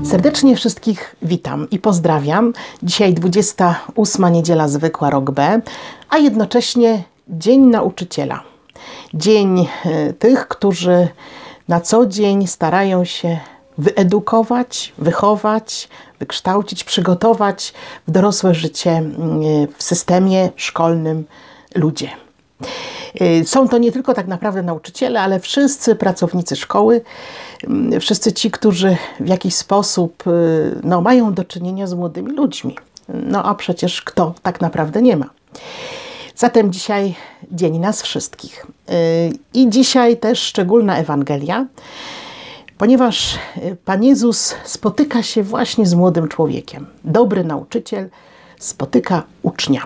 Serdecznie wszystkich witam i pozdrawiam. Dzisiaj 28. niedziela zwykła, rok B, a jednocześnie Dzień Nauczyciela. Dzień tych, którzy na co dzień starają się wyedukować, wychować, wykształcić, przygotować w dorosłe życie w systemie szkolnym ludzie. Są to nie tylko tak naprawdę nauczyciele, ale wszyscy pracownicy szkoły, wszyscy ci, którzy w jakiś sposób mają do czynienia z młodymi ludźmi. No a przecież kto tak naprawdę nie ma. Zatem dzisiaj dzień nas wszystkich. I dzisiaj też szczególna Ewangelia, ponieważ Pan Jezus spotyka się właśnie z młodym człowiekiem. Dobry nauczyciel spotyka ucznia.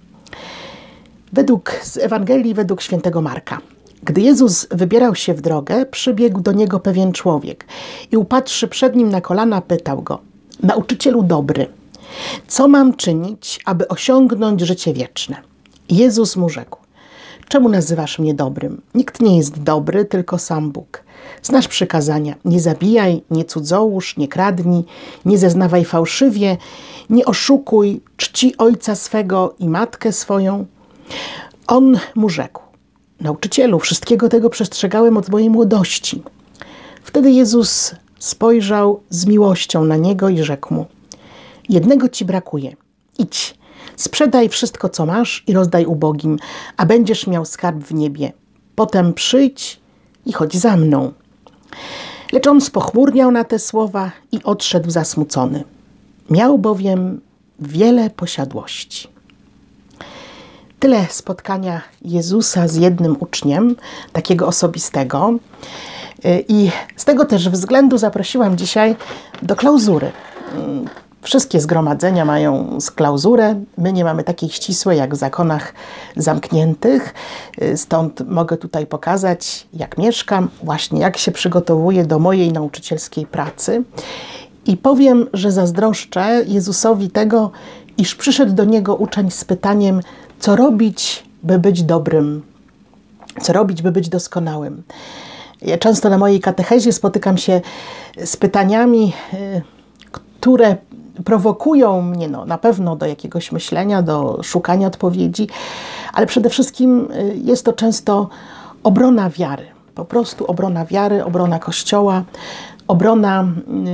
Z Ewangelii według świętego Marka. Gdy Jezus wybierał się w drogę, przybiegł do Niego pewien człowiek i upadłszy przed Nim na kolana, pytał Go: Nauczycielu dobry, co mam czynić, aby osiągnąć życie wieczne? Jezus mu rzekł: czemu nazywasz mnie dobrym? Nikt nie jest dobry, tylko sam Bóg. Znasz przykazania: nie zabijaj, nie cudzołóż, nie kradnij, nie zeznawaj fałszywie, nie oszukuj, czci ojca swego i matkę swoją. On mu rzekł: Nauczycielu, wszystkiego tego przestrzegałem od mojej młodości. Wtedy Jezus spojrzał z miłością na niego i rzekł mu: jednego ci brakuje. Idź, sprzedaj wszystko, co masz i rozdaj ubogim, a będziesz miał skarb w niebie. Potem przyjdź i chodź za mną. Lecz on spochmurniał na te słowa i odszedł zasmucony. Miał bowiem wiele posiadłości. Tyle spotkania Jezusa z jednym uczniem, takiego osobistego. I z tego też względu zaprosiłam dzisiaj do klauzury. Wszystkie zgromadzenia mają klauzurę. My nie mamy takiej ścisłej jak w zakonach zamkniętych. Stąd mogę tutaj pokazać, jak mieszkam, właśnie jak się przygotowuję do mojej nauczycielskiej pracy. I powiem, że zazdroszczę Jezusowi tego, iż przyszedł do Niego uczeń z pytaniem: co robić, by być dobrym? Co robić, by być doskonałym? Ja często na mojej katechezie spotykam się z pytaniami, które prowokują mnie na pewno do jakiegoś myślenia, do szukania odpowiedzi, ale przede wszystkim jest to często obrona wiary. Po obrona wiary, obrona Kościoła, obrona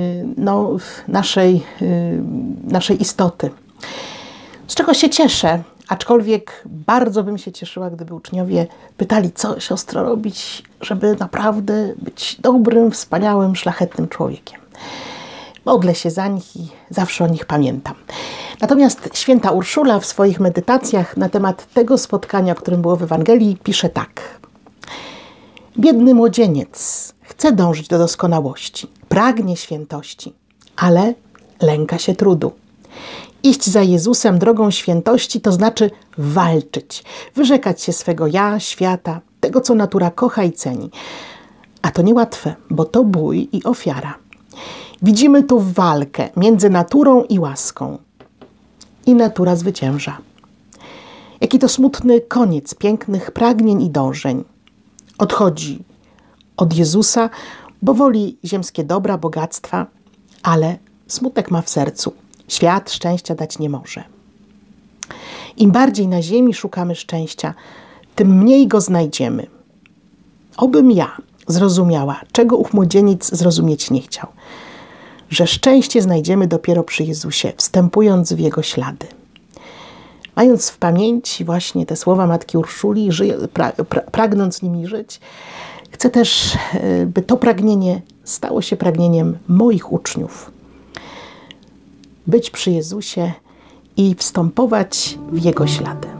naszej istoty. Z czego się cieszę, aczkolwiek bardzo bym się cieszyła, gdyby uczniowie pytali, co siostro robić, żeby naprawdę być dobrym, wspaniałym, szlachetnym człowiekiem. Modlę się za nich i zawsze o nich pamiętam. Natomiast święta Urszula w swoich medytacjach na temat tego spotkania, o którym było w Ewangelii, pisze tak. Biedny młodzieniec chce dążyć do doskonałości, pragnie świętości, ale lęka się trudu. Iść za Jezusem drogą świętości to znaczy walczyć, wyrzekać się swego ja, świata, tego, co natura kocha i ceni. A to niełatwe, bo to bój i ofiara. Widzimy tu walkę między naturą i łaską. I natura zwycięża. Jaki to smutny koniec pięknych pragnień i dążeń. Odchodzi od Jezusa, bo woli ziemskie dobra, bogactwa, ale smutek ma w sercu. Świat szczęścia dać nie może. Im bardziej na ziemi szukamy szczęścia, tym mniej go znajdziemy. Obym ja zrozumiała, czego ów młodzieniec zrozumieć nie chciał. Że szczęście znajdziemy dopiero przy Jezusie, wstępując w Jego ślady. Mając w pamięci właśnie te słowa matki Urszuli, pragnąc nimi żyć, chcę też, by to pragnienie stało się pragnieniem moich uczniów. Być przy Jezusie i wstępować w Jego ślady.